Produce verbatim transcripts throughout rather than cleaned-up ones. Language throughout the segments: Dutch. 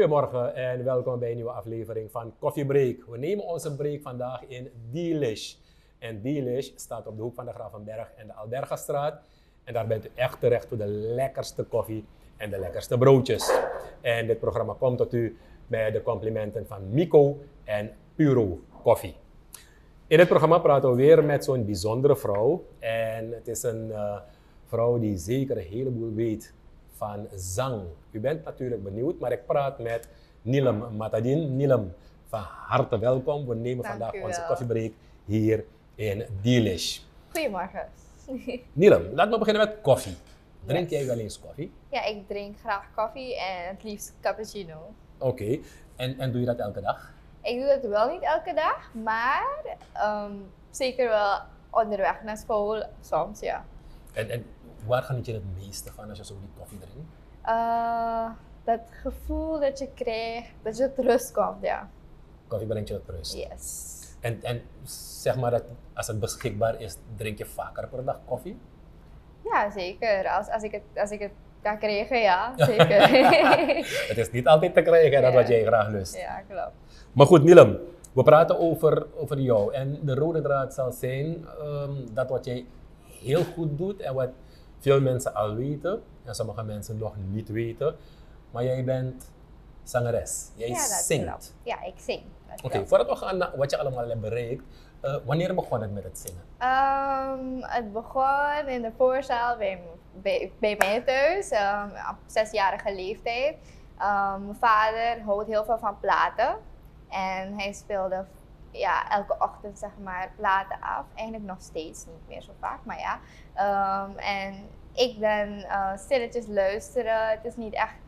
Goedemorgen en welkom bij een nieuwe aflevering van Coffee Break. We nemen onze break vandaag in Delish. En Delish staat op de hoek van de Gravenberg en de Albergastraat. En daar bent u echt terecht voor de lekkerste koffie en de lekkerste broodjes. En dit programma komt tot u bij de complimenten van Mico en Puro Koffie. In dit programma praten we weer met zo'n bijzondere vrouw. En het is een uh, vrouw die zeker een heleboel weet van zang. U bent natuurlijk benieuwd, maar ik praat met Nilem Matadin. Nilem, van harte welkom. We nemen Dank vandaag u onze wel. koffiebreak hier in Delish. Goedemorgen. Nilem, laten we beginnen met koffie. Drink Yes. jij wel eens koffie? Ja, ik drink graag koffie en het liefst cappuccino. Oké, okay. en, en doe je dat elke dag? Ik doe dat wel niet elke dag, maar um, zeker wel onderweg naar school, soms ja. En, en waar geniet je het meeste van als je zo die koffie drinkt? Uh, dat gevoel dat je krijgt, dat je tot rust komt, ja. Koffie brengt je tot rust? Yes. En, en zeg maar dat als het beschikbaar is, drink je vaker per dag koffie? Ja, zeker. Als, als, ik, het, als ik het kan krijgen, ja, zeker. Het is niet altijd te krijgen, dat Ja. wat jij graag lust. Ja, klopt. Maar goed, Nilem, we praten over, over jou. En de rode draad zal zijn um, dat wat jij heel goed doet en wat veel mensen al weten, en sommige mensen nog niet weten, maar jij bent zangeres. Jij Ja, dat zingt. klopt. Ja, ik zing. Oké, okay, voordat we gaan naar wat je allemaal hebt bereikt, uh, wanneer begon het met het zingen? Um, het begon in de voorzaal bij, bij, bij mij thuis, um, op zesjarige leeftijd. Um, mijn vader houdt heel veel van platen en hij speelde ja, elke ochtend zeg maar platen af. Eigenlijk nog steeds, niet meer zo vaak, maar ja. Um, en ik ben uh, stilletjes luisteren. Het is niet echt,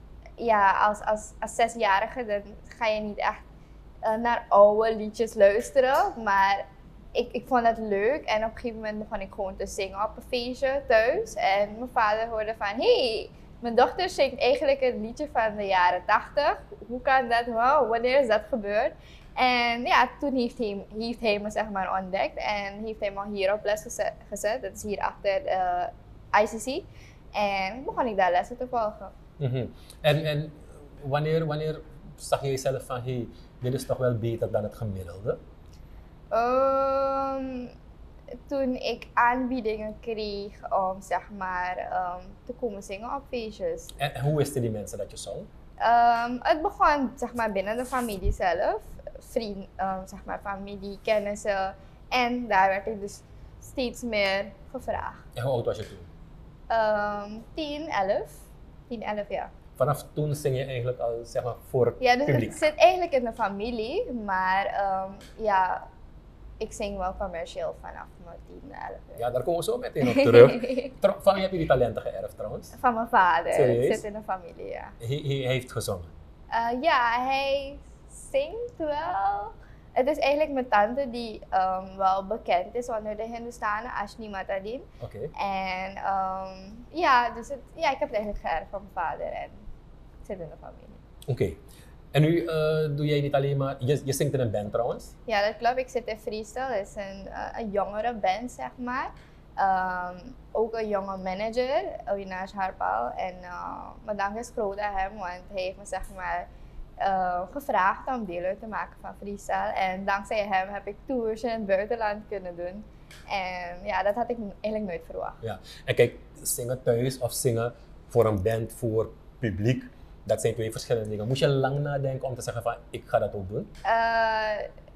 ja, als, als, als zesjarige dan ga je niet echt uh, naar oude liedjes luisteren, maar Ik, ik vond het leuk en op een gegeven moment begon ik gewoon te zingen op een feestje thuis. En mijn vader hoorde van, hé, hey, mijn dochter zingt eigenlijk een liedje van de jaren tachtig. Hoe kan dat? Wow, wanneer is dat gebeurd? En ja, toen heeft hij, heeft hij me zeg maar ontdekt en heeft hij me hier op les gezet. gezet. Dat is hier achter uh, I C C. En begon ik daar lessen te volgen. Mm-hmm. En, en wanneer, wanneer zag je jezelf van, hé, hey, dit is toch wel beter dan het gemiddelde? Um, toen ik aanbiedingen kreeg om zeg maar um, te komen zingen op feestjes. En, en hoe wisten die mensen dat je zong? Um, het begon zeg maar binnen de familie zelf, vrienden, um, zeg maar familie, kennissen. En daar werd ik dus steeds meer gevraagd. En hoe oud was je toen? Um, tien, elf. tien, elf jaar. Vanaf toen zing je eigenlijk al zeg maar voor Ja, dus publiek? het zit eigenlijk in de familie, maar um, ja, ik zing wel commercieel vanaf mijn tien, elf jaar. Ja, daar komen we zo meteen op terug. Van wie heb je die talenten geërfd trouwens? Van mijn vader. Serieus? Het zit in de familie, ja. Hij, hij heeft gezongen? Uh, ja, hij zingt wel. Het is eigenlijk mijn tante die um, wel bekend is onder de Hindustanen, Ashni Matadin. Oké. Okay. En um, ja, dus het, ja, ik heb het eigenlijk geërfd van mijn vader en het zit in de familie. Oké. Okay. En nu uh, doe jij niet alleen maar, je, je zingt in een band trouwens? Ja, dat klopt. Ik zit in Freestyle. Dat is een, uh, een jongere band, zeg maar. Um, ook een jonge manager, Avinash Harpal. En uh, mijn dank is groot aan hem, want hij heeft me zeg maar uh, gevraagd om deel uit te maken van Freestyle. En dankzij hem heb ik tours in het buitenland kunnen doen. En ja, dat had ik eigenlijk nooit verwacht. Ja, en kijk, zingen thuis of zingen voor een band, voor publiek. Dat zijn twee verschillende dingen. Moest je lang nadenken om te zeggen van, ik ga dat ook doen? Uh,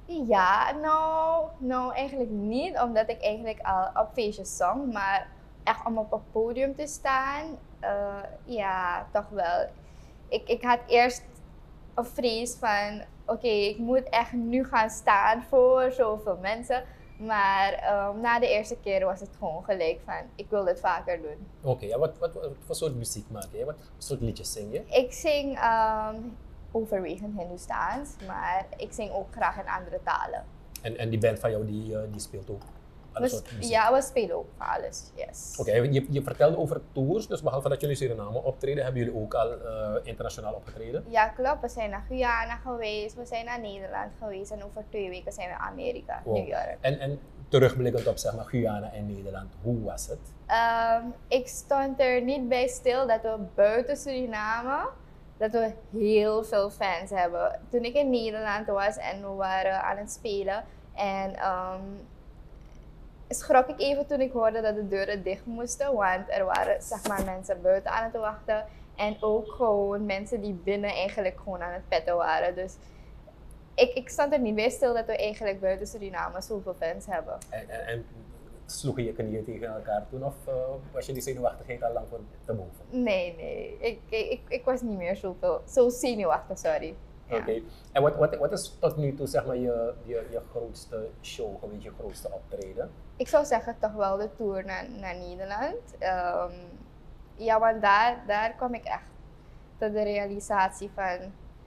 ja, nou, nou eigenlijk niet, omdat ik eigenlijk al op feestjes zong. Maar echt om op een podium te staan, uh, ja, toch wel. Ik, ik had eerst een vrees van, oké, okay, ik moet echt nu gaan staan voor zoveel mensen. Maar um, na de eerste keer was het gewoon gelijk van, ik wil dit vaker doen. Oké, okay, ja, wat, wat, wat, wat soort muziek maak je? Wat soort liedjes zing je? Ik zing um, overwegend Hindoestaans, maar ik zing ook graag in andere talen. En, en die band van jou, die, uh, die speelt ook alle we, soorten muziek? Ja, we spelen ook alles, yes. Oké, okay, je, je vertelde over tours, dus behalve dat jullie Suriname optreden, hebben jullie ook al uh, internationaal opgetreden? Ja, klopt. We zijn naar Guyana geweest, we zijn naar Nederland geweest en over twee weken zijn we naar Amerika, wow. New York. En, en terugblikkend op zeg maar Guyana en Nederland, hoe was het? Um, ik stond er niet bij stil dat we buiten Suriname dat we heel veel fans hebben. Toen ik in Nederland was en we waren aan het spelen en um, schrok ik even toen ik hoorde dat de deuren dicht moesten, want er waren zeg maar mensen buiten aan het wachten en ook gewoon mensen die binnen eigenlijk gewoon aan het petten waren. Dus ik, ik stond er niet bij stil dat we eigenlijk buiten Suriname zoveel fans hebben. En, en, en sloegen je knieën tegen elkaar toen of uh, was je die zenuwachtigheid al lang voor te boven? Nee, nee. Ik, ik, ik was niet meer zoveel, zo zenuwachtig, sorry. Oké. Okay. En wat, wat, wat is tot nu toe zeg maar je, je, je grootste show geweest, je grootste optreden? Ik zou zeggen toch wel de tour naar, naar Nederland. Um, ja, want daar, daar kwam ik echt tot de realisatie van...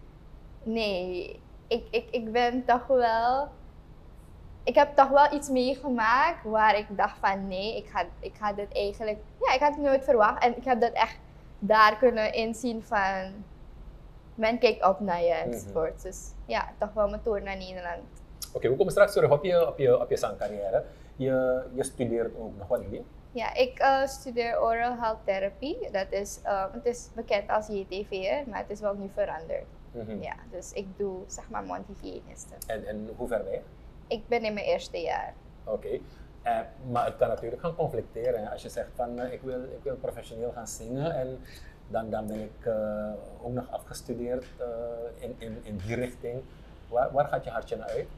Nee, ik, ik, ik ben toch wel... Ik heb toch wel iets meegemaakt waar ik dacht van nee, ik ga, ik ga dit eigenlijk... Ja, ik had het nooit verwacht en ik heb dat echt daar kunnen inzien van... Men kijkt op naar je enzovoort. Mm-hmm. Dus ja, toch wel mijn tour naar Nederland. Oké, okay, we komen straks terug op je, op je, op je zangcarrière. Je, je studeert ook nog, wat doe je? Ja, ik uh, studeer Oral Health Therapy. Dat is, uh, het is bekend als J T V'er, maar het is wel nu veranderd. Mm-hmm. Ja, dus ik doe zeg maar mondhygiëniste. En, en hoe ver ben je? Ik ben in mijn eerste jaar. Oké, okay. uh, maar het kan natuurlijk gaan conflicteren. Hè? Als je zegt van uh, ik, wil, ik wil professioneel gaan zingen en dan, dan ben ik uh, ook nog afgestudeerd uh, in, in, in die richting. Waar, waar gaat je hartje naar uit?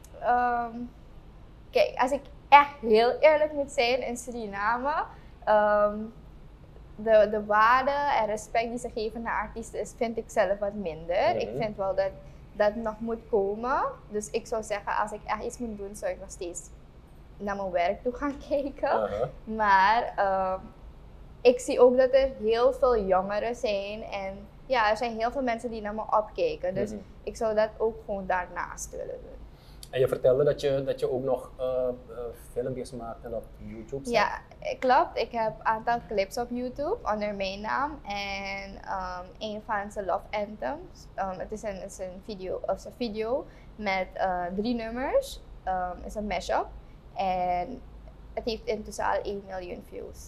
Um, kijk, als ik echt heel eerlijk moet zijn in Suriname, um, de, de waarde en respect die ze geven naar artiesten is, vind ik zelf wat minder. Mm-hmm. Ik vind wel dat dat nog moet komen. Dus ik zou zeggen, als ik echt iets moet doen, zou ik nog steeds naar mijn werk toe gaan kijken. Uh-huh. Maar um, ik zie ook dat er heel veel jongeren zijn en ja, er zijn heel veel mensen die naar me opkijken. Dus mm-hmm. ik zou dat ook gewoon daarnaast willen doen. En je vertelde dat je, dat je ook nog uh, uh, filmpjes maakt en op YouTube zet? Ja, klopt. Ik heb een aantal clips op YouTube onder mijn naam en um, een van zijn Love Anthems. Um, het is een, is een, video, is een video met uh, drie nummers. Het um, is een mashup en het heeft intussen al één miljoen views.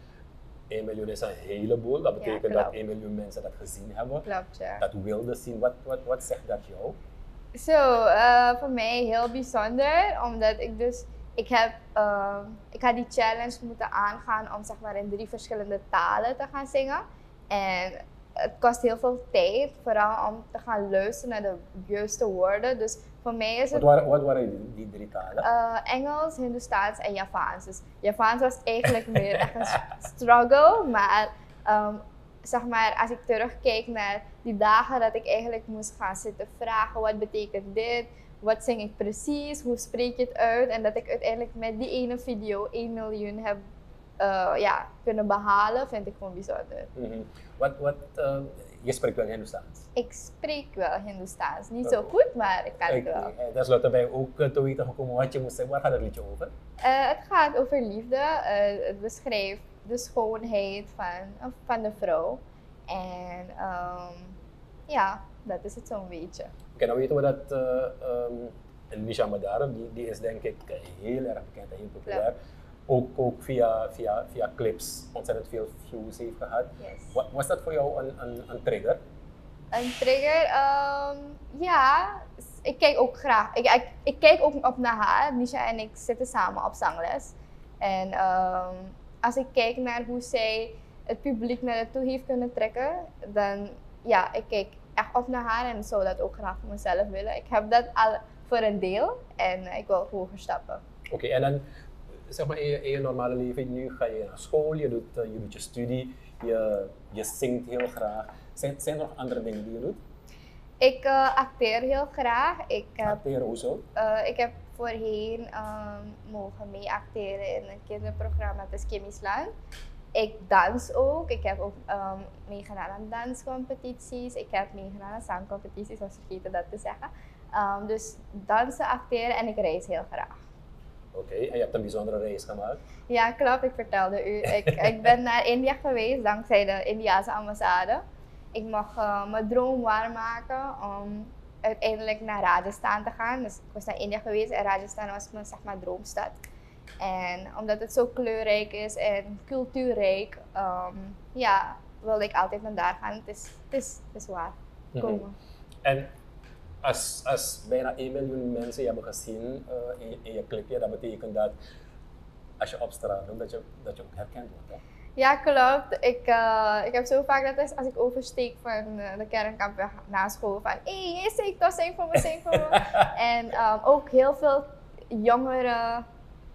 één miljoen is een heleboel. Dat betekent ja, dat één miljoen mensen dat gezien hebben. Klopt, ja. Dat wilden zien. Wat, wat, wat zegt dat jou? Zo, so, uh, voor mij heel bijzonder, omdat ik dus, ik heb, uh, ik had die challenge moeten aangaan om zeg maar in drie verschillende talen te gaan zingen. En het kost heel veel tijd, vooral om te gaan luisteren naar de juiste woorden. Dus voor mij is het... Wat waren, wat waren die, die drie talen? Uh, Engels, Hindoestaans en Javaans. Dus Javaans was eigenlijk meer echt een struggle, maar um, zeg maar, als ik terugkijk naar die dagen dat ik eigenlijk moest gaan zitten vragen, wat betekent dit? Wat zing ik precies? Hoe spreek je het uit? En dat ik uiteindelijk met die ene video één miljoen heb uh, ja, kunnen behalen, vind ik gewoon bijzonder. Mm-hmm. Wat, wat, uh, je spreekt wel Hindoestaans? Ik spreek wel Hindoestaans. Niet zo goed, maar ik kan het wel. Ten slotte ben je ook uh, te weten gekomen wat je moest zeggen. Waar gaat het liedje over? Uh, het gaat over liefde. Uh, het beschrijft de schoonheid van, van de vrouw. En um, ja, dat is het zo'n beetje. Oké, okay, dan weten we dat uh, um, Nisha Madara, die, die is denk ik heel erg bekend en heel populair. Ja. Ook, ook via, via, via clips ontzettend veel views heeft gehad. Yes. Was, was dat voor jou een, een, een trigger? Een trigger? Um, ja, ik kijk ook graag. Ik, ik, ik kijk ook op naar haar. Nisha en ik zitten samen op zangles. En um, als ik kijk naar hoe zij het publiek naar haar toe heeft kunnen trekken, dan ja, ik kijk echt op naar haar en zou dat ook graag voor mezelf willen. Ik heb dat al voor een deel en uh, ik wil hoger stappen. Oké, okay, en dan zeg maar in je, in je normale leven, nu ga je naar school, je doet, uh, je, doet je studie, je, je zingt heel graag. Zijn, zijn er nog andere dingen die je doet? Ik uh, acteer heel graag. Ik heb, Acteren, hoezo? Uh, ik heb voorheen um, mogen mee acteren in een kinderprogramma, het is Kimmy's Land. Ik dans ook. Ik heb ook um, meegedaan aan danscompetities. Ik heb meegedaan aan zangcompetities, was vergeten dat te zeggen. Um, dus dansen, acteren en ik reis heel graag. Oké, okay, en je hebt een bijzondere reis gemaakt? Ja, klopt. Ik vertelde u. Ik, ik ben naar India geweest dankzij de Indiase ambassade. Ik mag uh, mijn droom waarmaken om uiteindelijk naar Rajasthan te gaan. Dus ik was naar India geweest en Rajasthan was mijn zeg maar, droomstad. En omdat het zo kleurrijk is en cultuurrijk, um, ja, wilde ik altijd naar daar gaan. Het is, het is, het is waar. Komen. Mm-hmm. En als, als bijna één miljoen mensen je hebben gezien uh, in, je, in je clipje, dat betekent dat als je op straat loopt, dat je, dat je ook herkend wordt. Hè? Ja, klopt. Ik, uh, ik heb zo vaak dat als ik oversteek van uh, de kernkamp naar school van hé, hey, zing toch, zing voor me, zing voor me. En um, ook heel veel jongeren,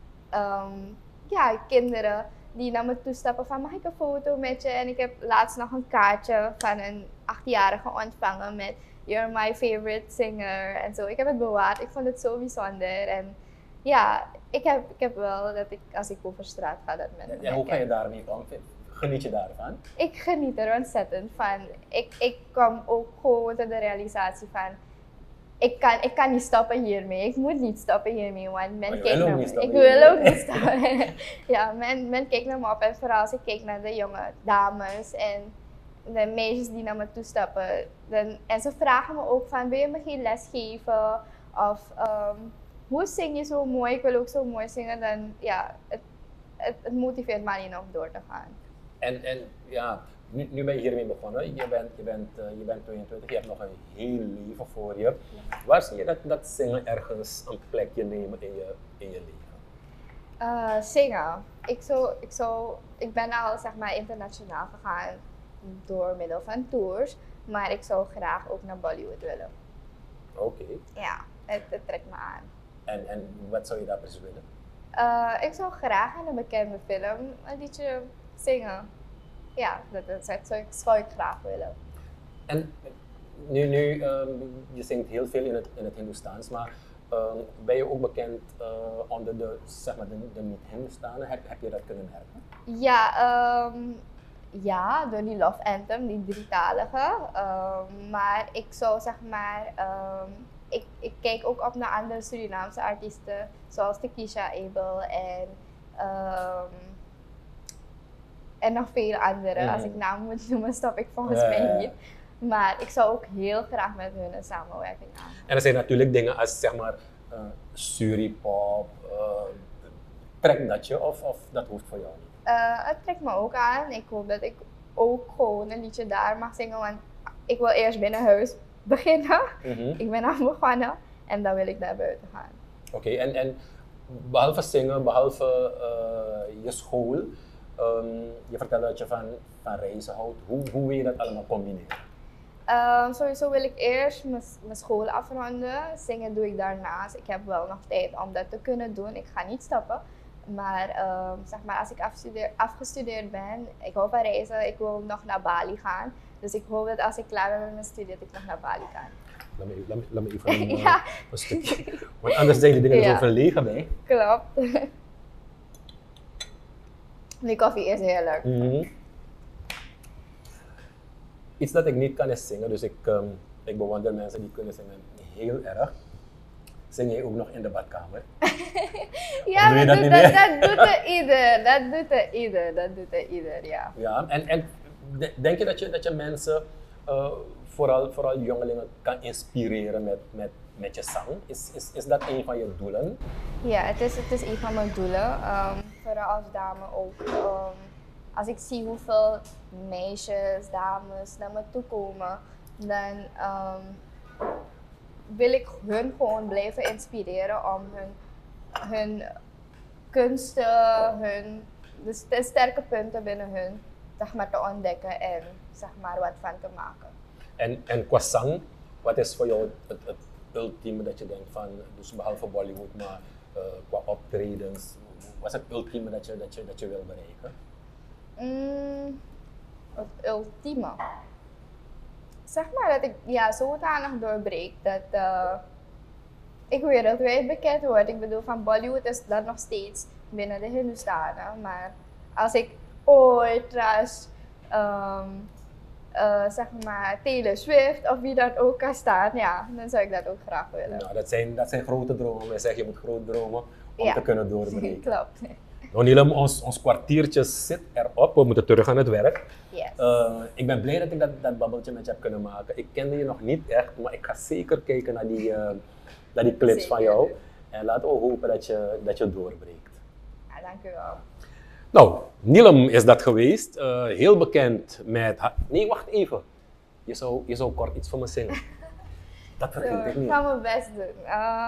um, ja, kinderen die naar me toestappen van mag ik een foto met je? En ik heb laatst nog een kaartje van een achtjarige ontvangen met You're my favorite singer en zo. Ik heb het bewaard. Ik vond het zo bijzonder. En ja, ik heb, ik heb wel dat ik als ik over straat ga dat mensen. En hoe ga je daarmee om? Geniet je daarvan? Ik geniet er ontzettend van. Ik, ik kwam ook gewoon tot de realisatie van ik kan, ik kan niet stoppen hiermee. Ik moet niet stoppen hiermee, want men kijkt naar me. Ik wil ook niet stoppen. Ja, men, men kijkt naar me op en vooral als ik kijk naar de jonge dames en de meisjes die naar me toestappen. Dan, en ze vragen me ook van wil je me geen les geven? Of um, hoe zing je zo mooi? Ik wil ook zo mooi zingen. Dan ja, het, het, het motiveert me alleen om door te gaan. En, en ja, nu, nu ben je hiermee begonnen. Je bent, je, bent, uh, je bent tweeëntwintig, je hebt nog een heel leven voor je. Waar zie je dat, dat zingen ergens een plekje nemen in je, in je leven? Uh, zingen. Ik, zou, ik, zou, ik ben al zeg maar internationaal gegaan door middel van tours, maar ik zou graag ook naar Bollywood willen. Oké. Okay. Ja, het, het trekt me aan. En, en wat zou je daar precies willen? Uh, ik zou graag in een bekende film een liedje zingen. Ja, dat, dat, dat zou, ik, zou ik graag willen. En nu, nu um, je zingt heel veel in het, in het Hindoestaans, maar um, ben je ook bekend uh, onder de, zeg maar, de, de niet-Hindoestanen? Heb, heb je dat kunnen merken? Ja, um, ja, door die Love Anthem, die drietalige. Um, maar ik zou zeg maar, um, ik, ik kijk ook op naar andere Surinaamse artiesten, zoals Takisha Abel en um, en nog veel andere. Mm. Als ik namen moet noemen, stop ik volgens uh, mij niet. Maar ik zou ook heel graag met hun een samenwerking aan. En er zijn natuurlijk dingen als zeg maar uh, Suripop, uh, trekt dat je of, of dat hoeft voor jou niet? Uh, het trekt me ook aan. Ik hoop dat ik ook gewoon een liedje daar mag zingen, want ik wil eerst binnen huis beginnen. Mm-hmm. Ik ben aan begonnen en dan wil ik naar buiten gaan. Oké, okay, en, en behalve zingen, behalve uh, je school, um, je vertelde dat je van, van reizen houdt. Hoe, hoe wil je dat allemaal combineren? Um, sowieso wil ik eerst mijn school afronden. Zingen doe ik daarnaast. Ik heb wel nog tijd om dat te kunnen doen. Ik ga niet stoppen. Maar, um, zeg maar als ik afstudeer, afgestudeerd ben, ik hou van reizen, ik wil nog naar Bali gaan. Dus ik hoop dat als ik klaar ben met mijn studie, dat ik nog naar Bali kan. Laat me, laat me, laat me even een, ja. uh, een stukje. Want anders zijn die dingen ja. zo verlegen bij. Klopt. Die koffie is heerlijk. Mm-hmm. Iets dat ik niet kan is zingen, dus ik, um, ik bewonder mensen die kunnen zingen heel erg. Zing jij ook nog in de badkamer? Ja, doe dat, doet, dat, dat doet er ieder. Dat doet er ieder. Dat doet er ieder, ja. Ja, en, en denk je dat je, dat je mensen, uh, vooral, vooral jongelingen, kan inspireren met, met, met je zang? Is, is, is dat een van je doelen? Ja, het is, het is een van mijn doelen. Um, vooral als dame ook. Um, als ik zie hoeveel meisjes, dames naar me toe komen, dan um, wil ik hun gewoon blijven inspireren om hun, hun kunsten, hun, de, de sterke punten binnen hun, zeg maar, te ontdekken en zeg maar, wat van te maken. En, en qua zang, wat is voor jou het, het, het ultieme dat je denkt van, dus behalve Bollywood, maar uh, qua optredens, wat is het ultieme dat je, dat je, dat je wil bereiken? Mm, het ultieme? Zeg maar dat ik ja, zodanig doorbreek dat uh, ik wereldwijd bekend word. Ik bedoel, van Bollywood is dat nog steeds binnen de Hindoestanen. Maar als ik ooit trouwens, um, uh, zeg maar, Taylor Swift of wie dat ook kan staan, ja, dan zou ik dat ook graag willen. Nou, dat zijn, dat zijn grote dromen. Men zegt, je moet groot dromen om ja. te kunnen doorbreken. Klopt. Donilem, ons, ons kwartiertje zit erop. We moeten terug aan het werk. Yes. Uh, ik ben blij dat ik dat, dat babbeltje met je heb kunnen maken. Ik kende je nog niet echt, maar ik ga zeker kijken naar die, uh, naar die clips zeker. Van jou. En laten we hopen dat je, dat je doorbreekt. Ja, dank u wel. Nou, Nilem is dat geweest. Uh, heel bekend met haar... Nee, wacht even. Je zou, je zou kort iets voor me zingen. Dat vergeet ik niet. Ik ga mijn best doen.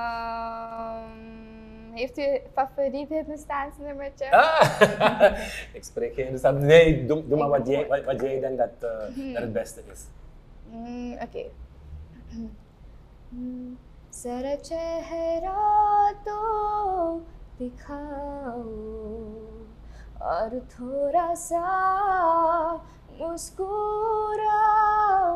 Um, heeft u een favoriet Hindoestaans-nummertje? Ah, ik spreek geen Hindoestaans. Nee, doe, doe maar wat jij, wat, wat jij denkt dat, uh, hmm. dat het beste is. Mm, Oké. Okay. Zara chehra to dikhao aur thoda sa muskurao.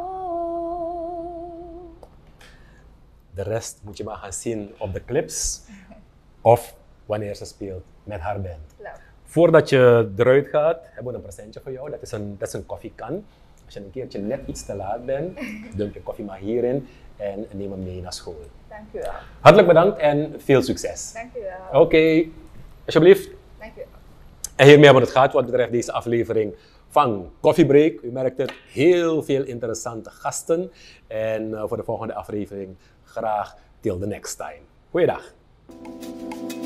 De rest moet je maar gaan zien op de clips of wanneer ze speelt met haar band. Love. Voordat je eruit gaat, hebben we een presentje voor jou. Dat is een, dat is een koffiekan. Als je een keertje net iets te laat bent, dump je koffie maar hierin en neem hem mee naar school. Dank u wel. Hartelijk bedankt en veel succes. Dank u wel. Oké, okay. Alsjeblieft. Dank u wel. En hiermee hebben we het gehad wat betreft deze aflevering van Coffee Break. U merkt het, heel veel interessante gasten. En uh, voor de volgende aflevering graag till the next time. Goeiedag.